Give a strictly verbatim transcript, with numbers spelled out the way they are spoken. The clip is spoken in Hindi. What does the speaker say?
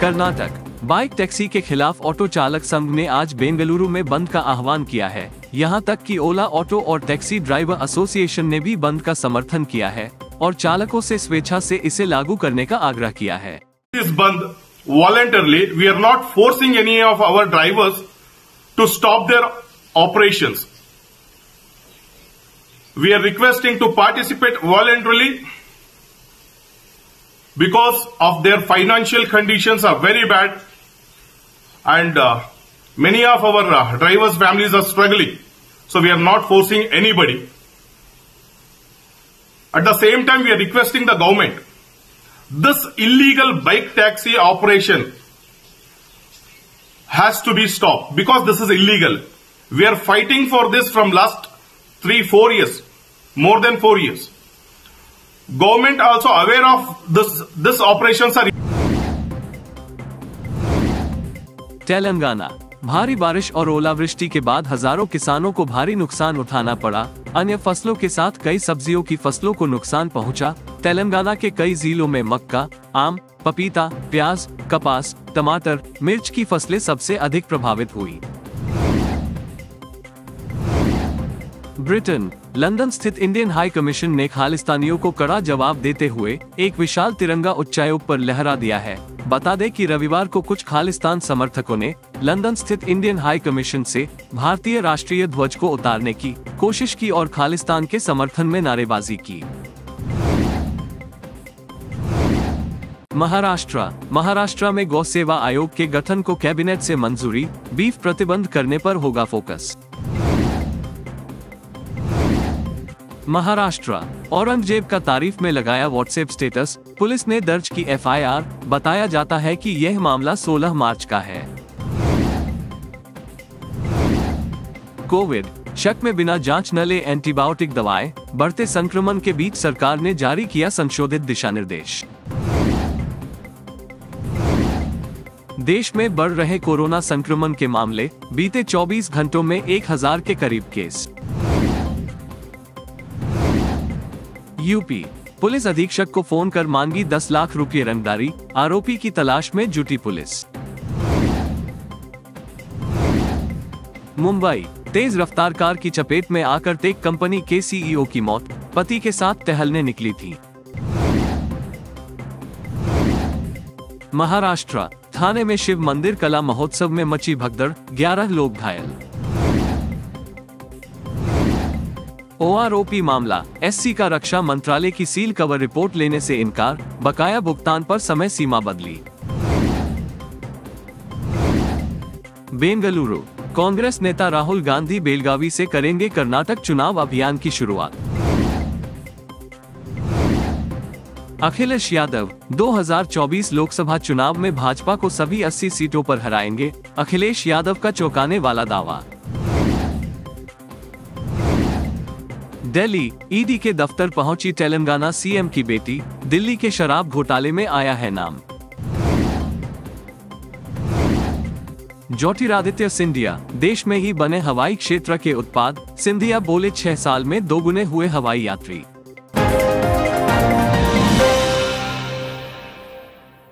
कर्नाटक बाइक टैक्सी के खिलाफ ऑटो चालक संघ ने आज बेंगलुरु में बंद का आह्वान किया है। यहां तक कि ओला ऑटो और टैक्सी ड्राइवर एसोसिएशन ने भी बंद का समर्थन किया है और चालकों से स्वेच्छा से इसे लागू करने का आग्रह किया है। इस बंद voluntarily, we are not forcing any of our drivers to stop their operations. We are requesting to participate voluntarily because of their financial conditions are very bad and uh, many of our uh, drivers' families are struggling. So we are not forcing anybody. At the same time, we are requesting the government, this illegal bike taxi operation has to be stopped because this is illegal. We are fighting for this from last three, four years, more than four years. Government also aware of this, this operations are. Telangana भारी बारिश और ओलावृष्टि के बाद हजारों किसानों को भारी नुकसान उठाना पड़ा। अन्य फसलों के साथ कई सब्जियों की फसलों को नुकसान पहुंचा। तेलंगाना के कई जिलों में मक्का, आम, पपीता, प्याज, कपास, टमाटर, मिर्च की फसलें सबसे अधिक प्रभावित हुई। ब्रिटेन लंदन स्थित इंडियन हाई कमीशन ने खालिस्तानियों को कड़ा जवाब देते हुए एक विशाल तिरंगा उच्चायोग पर लहरा दिया है। बता दें कि रविवार को कुछ खालिस्तान समर्थकों ने लंदन स्थित इंडियन हाई कमीशन से भारतीय राष्ट्रीय ध्वज को उतारने की कोशिश की और खालिस्तान के समर्थन में नारेबाजी की। महाराष्ट्र महाराष्ट्र में गौ सेवा आयोग के गठन को कैबिनेट से मंजूरी, बीफ प्रतिबंध करने पर होगा फोकस। महाराष्ट्र औरंगजेब का तारीफ में लगाया व्हाट्सएप स्टेटस, पुलिस ने दर्ज की एफ आई आर। बताया जाता है कि यह मामला सोलह मार्च का है। कोविड शक में बिना जांच न ले एंटीबायोटिक दवाएं, बढ़ते संक्रमण के बीच सरकार ने जारी किया संशोधित दिशा निर्देश। देश में बढ़ रहे कोरोना संक्रमण के मामले, बीते चौबीस घंटों में एक हजार के करीब केस। यूपी पुलिस अधीक्षक को फोन कर मांगी दस लाख रुपए रंगदारी, आरोपी की तलाश में जुटी पुलिस। मुंबई तेज रफ्तार कार की चपेट में आकर टेक कंपनी के सी ई ओ की मौत, पति के साथ टहलने निकली थी। महाराष्ट्र थाने में शिव मंदिर कला महोत्सव में मची भगदड़, ग्यारह लोग घायल। ओ आर ओ पी मामला, एस सी का रक्षा मंत्रालय की सील कवर रिपोर्ट लेने से इनकार, बकाया भुगतान पर समय सीमा बदली। बेंगलुरु कांग्रेस नेता राहुल गांधी बेलगावी से करेंगे कर्नाटक चुनाव अभियान की शुरुआत। अखिलेश यादव दो हज़ार चौबीस लोकसभा चुनाव में भाजपा को सभी अस्सी सीटों पर हराएंगे, अखिलेश यादव का चौंकाने वाला दावा। दिल्ली ई डी के दफ्तर पहुंची तेलंगाना सी एम की बेटी, दिल्ली के शराब घोटाले में आया है नाम। ज्योतिरादित्य सिंधिया देश में ही बने हवाई क्षेत्र के उत्पाद, सिंधिया बोले छह साल में दोगुने हुए हवाई यात्री।